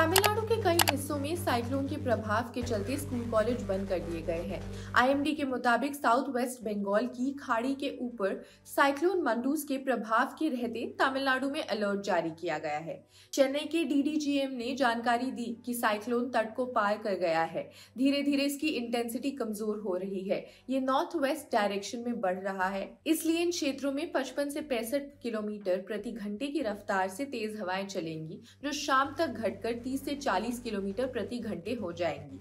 तमिलनाडु के कई हिस्सों में साइक्लोन के प्रभाव के चलते स्कूल कॉलेज बंद कर दिए गए हैं। आईएमडी के मुताबिक साउथ वेस्ट बंगाल की खाड़ी के ऊपर साइक्लोन मंडूस के प्रभाव के रहते तमिलनाडु में अलर्ट जारी किया गया है। चेन्नई के डीडीजीएम ने जानकारी दी कि साइक्लोन तट को पार कर गया है। धीरे धीरे इसकी इंटेंसिटी कमजोर हो रही है। ये नॉर्थ वेस्ट डायरेक्शन में बढ़ रहा है, इसलिए इन क्षेत्रों में 55 से 65 किलोमीटर प्रति घंटे की रफ्तार से तेज हवाएं चलेंगी, जो शाम तक घटकर 30 से 40 किलोमीटर प्रति घंटे हो जाएंगी।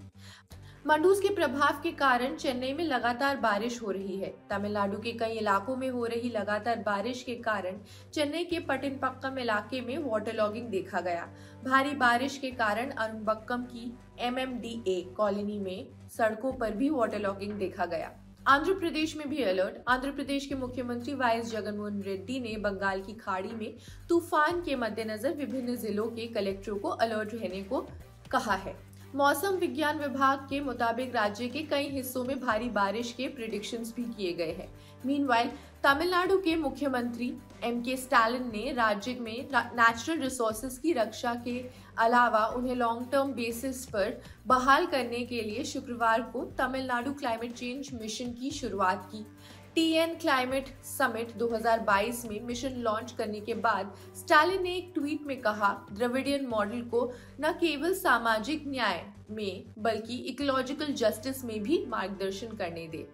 मंडूस के प्रभाव के कारण चेन्नई में लगातार बारिश हो रही है। तमिलनाडु के कई इलाकों में हो रही लगातार बारिश के कारण चेन्नई के पट्टिनपक्कम इलाके में वाटर लॉगिंग देखा गया। भारी बारिश के कारण अरुम्बक्कम की एमएमडीए कॉलोनी में सड़कों पर भी वाटर लॉगिंग देखा गया। आंध्र प्रदेश में भी अलर्ट। आंध्र प्रदेश के मुख्यमंत्री वाईएस जगनमोहन रेड्डी ने बंगाल की खाड़ी में तूफान के मद्देनजर विभिन्न जिलों के कलेक्टरों को अलर्ट रहने को कहा है। मौसम विज्ञान विभाग के मुताबिक राज्य के कई हिस्सों में भारी बारिश के प्रिडिक्शंस भी किए गए हैं। मीनवाइल तमिलनाडु के मुख्यमंत्री एमके स्टालिन ने राज्य में नेचुरल रिसोर्सेज की रक्षा के अलावा उन्हें लॉन्ग टर्म बेसिस पर बहाल करने के लिए शुक्रवार को तमिलनाडु क्लाइमेट चेंज मिशन की शुरुआत की। टीएन क्लाइमेट समिट 2022 में मिशन लॉन्च करने के बाद स्टालिन ने एक ट्वीट में कहा, द्रविडियन मॉडल को न केवल सामाजिक न्याय में बल्कि इकोलॉजिकल जस्टिस में भी मार्गदर्शन करने दे।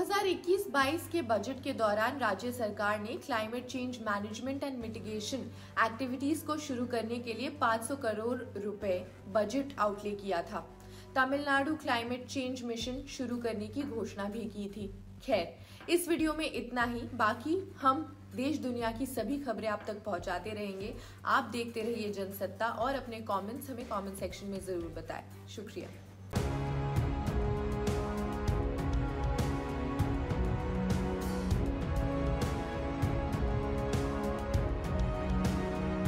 2021-22 के बजट के दौरान राज्य सरकार ने climate change management and mitigation activities को शुरू करने के लिए 500 करोड़ रुपए बजट आउटले किया था। तमिलनाडु क्लाइमेट चेंज मिशन शुरू करने की घोषणा भी की थी। खैर, इस वीडियो में इतना ही। बाकी हम देश दुनिया की सभी खबरें आप तक पहुंचाते रहेंगे। आप देखते रहिए जनसत्ता और अपने कमेंट्स हमें कमेंट सेक्शन में जरूर बताएं। शुक्रिया।